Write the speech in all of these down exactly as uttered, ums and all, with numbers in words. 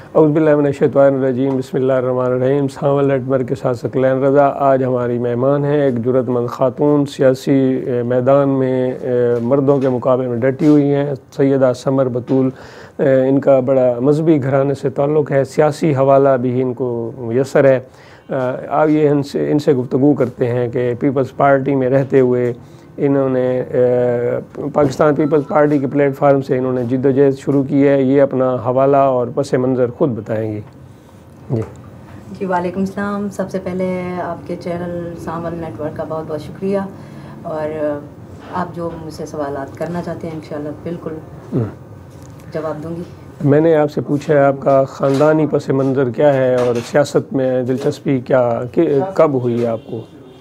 اعوذ باللہ من الشیطان الرجیم، بسم اللہ الرحمن الرحیم۔ سامل نیٹورک کے ساتھ ثقلین رضا آج ہماری مہمان ہیں، ایک جرأت مند خاتون، سیاسی میدان میں مردوں کے مقابلے میں ڈٹی ہوئی ہیں، سیدہ سمر بطول۔ ان کا بڑا مذہبی گھرانے سے تعلق ہے، سیاسی حوالہ بھی ان کو میسر ہے۔ آئیے ان سے ان سے گفتگو کرتے ہیں کہ پیپلز پارٹی میں رہتے ہوئے انہوں نے پاکستان پیپلز پارٹی کے پلیٹ فارم سے انہوں نے جد و جہد شروع کی ہے۔ یہ اپنا حوالہ اور پس منظر خود بتائیں گی۔ جی جی وعلیکم السلام۔ سب سے پہلے آپ کے چینل سامل نیٹ ورک کا بہت بہت شکریہ، اور آپ جو مجھ سے سوالات کرنا چاہتے ہیں انشاءاللہ بالکل جواب دوں گی۔ میں نے آپ سے پوچھا ہے آپ کا خاندانی پس منظر کیا ہے اور سیاست میں دلچسپی کیا کب ہوئی ہے آپ کو؟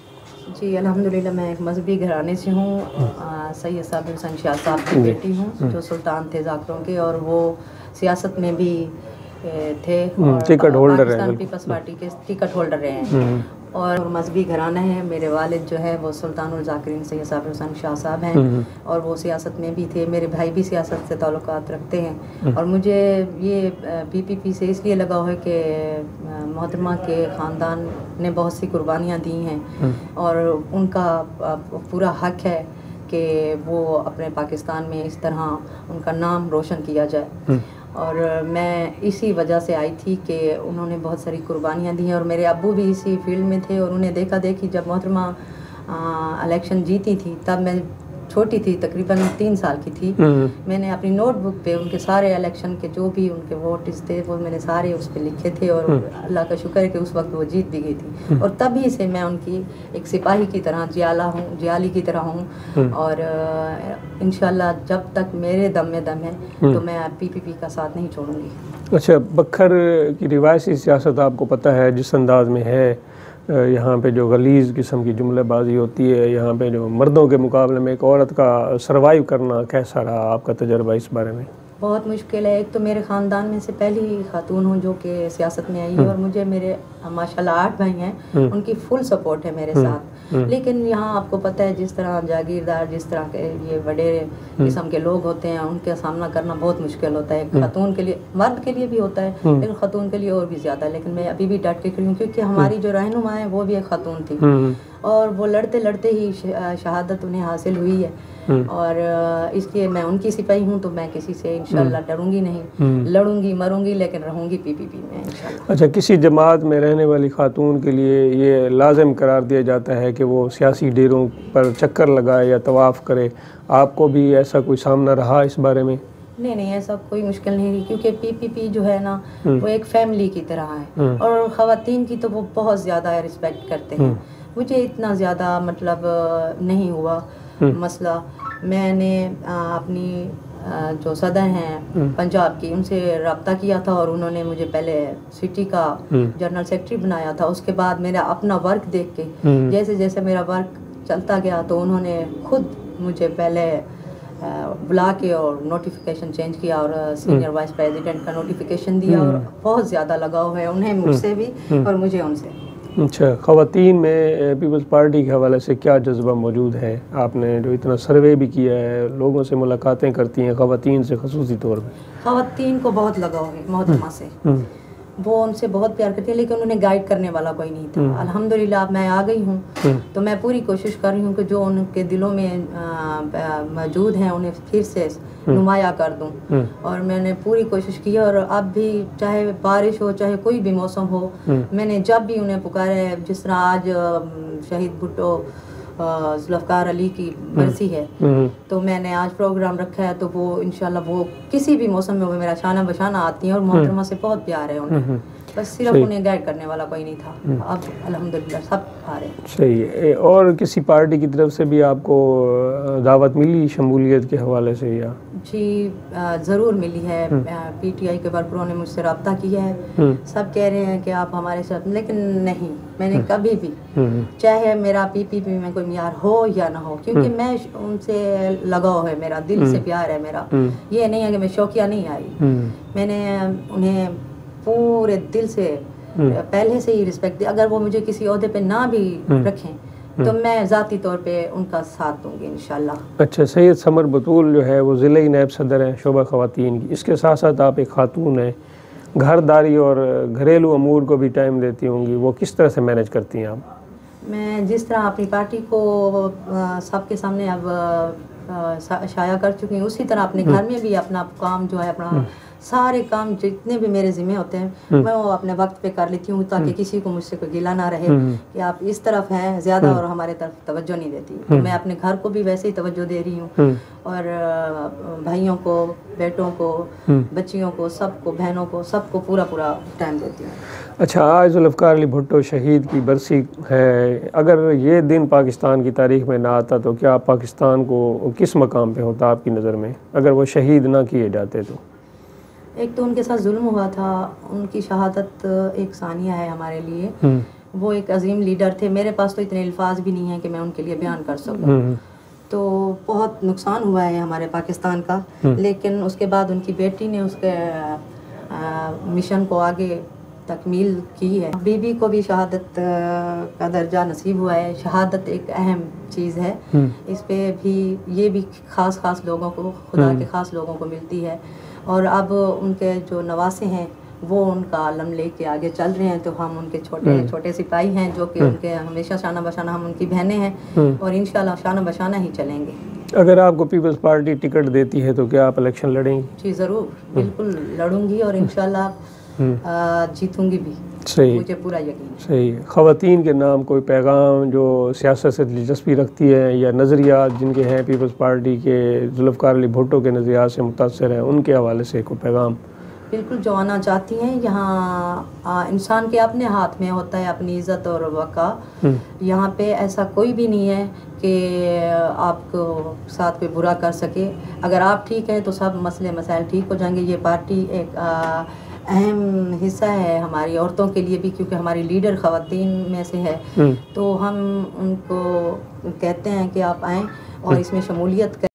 جی الحمدللہ میں ایک مذہبی گھرانے سے ہوں، سید صابر حسین شاہ صاحب کی بیٹی ہوں جو سلطان تھے ذاکروں کے، اور وہ سیاست میں بھی تھے، ٹکٹ ہولڈر ہیں، پاکستان پیپلز پارٹی کے ٹکٹ ہولڈر رہے ہیں، اور مذہبی گھرانہ ہے۔ میرے والد جو ہے وہ سلطان الذاکرین سید صابر حسین شاہ صاحب ہیں، اور وہ سیاست میں بھی تھے۔ میرے بھائی بھی سیاست سے تعلقات رکھتے ہیں، اور مجھے یہ پی پی پی سے اس لیے لگا ہے کہ محترمہ کے خاندان نے بہت سی قربانیاں دی ہیں، اور ان کا پورا حق ہے کہ وہ اپنے پاکستان میں اس طرح ان کا نام روشن کیا جائے، اور میں اسی وجہ سے آئی تھی کہ انہوں نے بہت ساری قربانیاں دی ہیں، اور میرے ابو بھی اسی فیلڈ میں تھے، اور انہیں دیکھا دیکھی جب محترمہ الیکشن جیتی تھی تب میں چھوٹی تھی، تقریباً تین سال کی تھی، میں نے اپنی نوٹ بک پہ ان کے سارے الیکشن کے جو بھی ان کے ووٹس تھے وہ میں نے سارے اس پہ لکھے تھے، اور اللہ کا شکر ہے کہ اس وقت وہ جیت بھی گئی تھی، اور تبھی سے میں ان کی ایک سپاہی کی طرح جیالہ ہوں جیالی کی طرح ہوں، اور انشاءاللہ جب تک میرے دم میں دم ہے تو میں پی پی پی کا ساتھ نہیں چھوڑوں گی۔ اچھا، بکھر کی روایتی سیاست آپ کو پتہ ہے جس انداز میں ہے، یہاں پہ جو غلیظ قسم کی جملے بازی ہوتی ہے، یہاں پہ جو مردوں کے مقابلے میں ایک عورت کا سروائیو کرنا کیسا رہا آپ کا تجربہ اس بارے میں؟ بہت مشکل ہے۔ ایک تو میرے خاندان میں سے پہلی خاتون ہوں جو کہ سیاست میں آئی ہے، اور مجھے میرے ماشاءاللہ آٹھ بھائی ہیں، ان کی فل سپورٹ ہے میرے ساتھ، لیکن یہاں آپ کو پتہ ہے جس طرح جاگیردار جس طرح کے یہ وڈیرے قسم کے لوگ ہوتے ہیں ان کا سامنا کرنا بہت مشکل ہوتا ہے، خاتون کے لیے، مرد کے لیے بھی ہوتا ہے لیکن خاتون کے لیے اور بھی زیادہ، لیکن میں ابھی بھی ڈٹ کے کھڑی ہوں کیونکہ ہماری جو رہنما ہے وہ بھی ایک خاتون تھی، اور وہ لڑتے لڑتے ہی شہادت انہیں حاصل ہوئی ہے، اور اس لیے میں ان کی سپاہی ہوں، تو میں کسی سے انشاءاللہ ڈروں گی نہیں، لڑوں گی مروں گی لیکن رہوں گی پی پی پی میں انشاءاللہ۔ اچھا، کسی جماعت میں رہنے والی خاتون کے لیے یہ لازم قرار دیا جاتا ہے کہ وہ سیاسی ڈیروں پر چکر لگائے یا طواف کرے، آپ کو بھی ایسا کوئی سامنا رہا اس بارے میں؟ نہیں نہیں، ایسا کوئی مشکل نہیں رہی، کیونکہ پی پی پی جو ہے نا وہ ایک فیملی کی طرح ہے، اور خواتین کی تو وہ بہت زیادہ رسپیکٹ کرتے ہیں، مجھے اتنا زیادہ مطلب نہیں ہوا مسئلہ۔ میں نے اپنی جو صدر ہیں پنجاب کی ان سے رابطہ کیا تھا، اور انہوں نے مجھے پہلے سٹی کا جنرل سیکرٹری بنایا تھا، اس کے بعد میرا اپنا ورک دیکھ کے جیسے جیسے میرا ورک چلتا گیا تو انہوں نے خود مجھے پہلے بلا کے اور نوٹیفیکیشن چینج کیا، اور سینئر وائس پریزیڈنٹ کا نوٹیفیکیشن دیا، اور بہت زیادہ لگاؤ ہے انہیں مجھ سے بھی اور مجھے ان سے۔ اچھا، خواتین میں پیپلز پارٹی کے حوالے سے کیا جذبہ موجود ہے؟ آپ نے جو اتنا سروے بھی کیا ہے، لوگوں سے ملاقاتیں کرتی ہیں خواتین سے خصوصی طور پہ؟ خواتین کو بہت لگاؤ ہے محترمہ سے، وہ ان سے بہت پیار کرتی ہے، لیکن انہیں گائیڈ کرنے والا کوئی نہیں تھا۔ الحمدللہ اب میں آ گئی ہوں تو میں پوری کوشش کر رہی ہوں کہ جو ان کے دلوں میں موجود ہیں انہیں پھر سے نمایاں کر دوں، اور میں نے پوری کوشش کی ہے، اور اب بھی چاہے بارش ہو چاہے کوئی بھی موسم ہو، میں نے جب بھی انہیں پکارا ہے، جس طرح آج شہید بھٹو ذوالفقار علی کی برسی ہے تو میں نے آج پروگرام رکھا ہے، تو وہ انشاءاللہ وہ کسی بھی موسم میں وہ میرا شانہ بشانہ آتی ہیں، اور محترمہ سے بہت پیار ہے انہیں، بس صرف انہیں گائیڈ کرنے والا کوئی نہیں تھا، اب الحمدللہ سب آ رہے ہیں۔ صحیح ہے۔ اور کسی پارٹی کی طرف سے بھی آپ کو دعوت ملی شمولیت کے حوالے سے یا؟ جی ضرور ملی ہے، پی ٹی آئی کے ورکروں نے مجھ سے رابطہ کیا ہے، سب کہہ رہے ہیں کہ آپ ہمارے ساتھ، لیکن نہیں، میں نے کبھی بھی چاہے میرا پی پی پی میں کوئی معیار ہو یا نہ ہو، کیونکہ میں ان سے لگاؤ ہے، میرا دل سے پیار ہے میرا، یہ نہیں ہے کہ میں شوقیہ نہیں آئی، میں نے انہیں پورے دل سے پہلے سے ہی رسپیکٹ دی، اگر وہ مجھے کسی عہدے پہ نہ بھی رکھیں تو میں ذاتی طور پہ ان کا ساتھ دوں گی انشاءاللہ۔ اچھا، سید سمر بطول جو ہے وہ ضلعی نائب صدر ہیں شعبہ خواتین کی، اس کے ساتھ ساتھ آپ ایک خاتون ہیں، گھرداری اور گھریلو امور کو بھی ٹائم دیتی ہوں گی، وہ کس طرح سے مینیج کرتی ہیں آپ؟ میں جس طرح اپنی پارٹی کو سب کے سامنے اب شائع کر چکی ہوں، اسی طرح اپنے گھر میں بھی اپنا کام جو ہے، اپنا سارے کام جتنے بھی میرے ذمہ ہوتے ہیں میں وہ اپنے وقت پہ کر لیتی ہوں، تاکہ کسی کو مجھ سے کوئی گلہ نہ رہے کہ آپ اس طرف ہیں زیادہ اور ہمارے طرف توجہ نہیں دیتی. تو میں اپنے گھر کو بھی ویسے ہی توجہ دے رہی ہوں، اور بھائیوں کو، بیٹوں کو، بچیوں کو، سب کو، بہنوں کو، سب کو پورا پورا ٹائم دیتی ہوں. اچھا، آج ذوالفقار علی بھٹو شہید کی برسی ہے، اگر یہ دن پاکستان کی تاریخ میں نہ آتا تو کیا پاکستان کو کس مقام پہ ہوتا آپ کی نظر میں، اگر وہ شہید نہ کیے جاتے تو؟ ایک تو ان کے ساتھ ظلم ہوا تھا، ان کی شہادت ایک ثانیہ ہے ہمارے لیے. وہ ایک عظیم لیڈر تھے، میرے پاس تو اتنے الفاظ بھی نہیں ہیں کہ میں ان کے لیے بیان کر سکوں. تو بہت نقصان ہوا ہے ہمارے پاکستان کا، لیکن اس کے بعد ان کی بیٹی نے اس کے مشن کو آگے تکمیل کی ہے. بی بی کو بھی شہادت کا درجہ نصیب ہوا ہے. شہادت ایک اہم چیز ہے، اس پہ بھی یہ بھی خاص خاص لوگوں کو، خدا کے خاص لوگوں کو ملتی ہے. اور اب ان کے جو نواسے ہیں وہ ان کا عالم لے کے آگے چل رہے ہیں، تو ہم ان کے چھوٹے چھوٹے سپاہی ہیں جو کہ ان کے ہمیشہ شانہ بشانہ ہم ان کی بہنیں ہیں، اور انشاءاللہ شانہ بشانہ ہی چلیں گے. اگر آپ کو پیپلز پارٹی ٹکٹ دیتی ہے تو کیا آپ الیکشن لڑیں گی؟ جی ضرور، بالکل لڑوں گی، اور انشاءاللہ جیتوں گی بھی. صحیح، مجھے پورا یقین ہے. صحیح. خواتین کے نام کوئی پیغام جو سیاست سے دلچسپی رکھتی ہیں یا نظریات جن کے ہیں پیپلز پارٹی کے، ذوالفقار علی بھٹو کے نظریات سے متاثر ہیں، ان کے حوالے سے کوئی پیغام؟ بالکل، جو آنا چاہتی ہیں. یہاں انسان کے اپنے ہاتھ میں ہوتا ہے اپنی عزت اور وقار. یہاں پہ ایسا کوئی بھی نہیں ہے کہ آپ کو ساتھ پہ برا کر سکے. اگر آپ ٹھیک ہیں تو سب مسئلے مسائل ٹھیک ہو جائیں گے. یہ پارٹی ایک اہم حصہ ہے ہماری عورتوں کے لیے بھی، کیونکہ ہماری لیڈر خواتین میں سے ہے. تو ہم ان کو کہتے ہیں کہ آپ آئیں اور اس میں شمولیت کریں.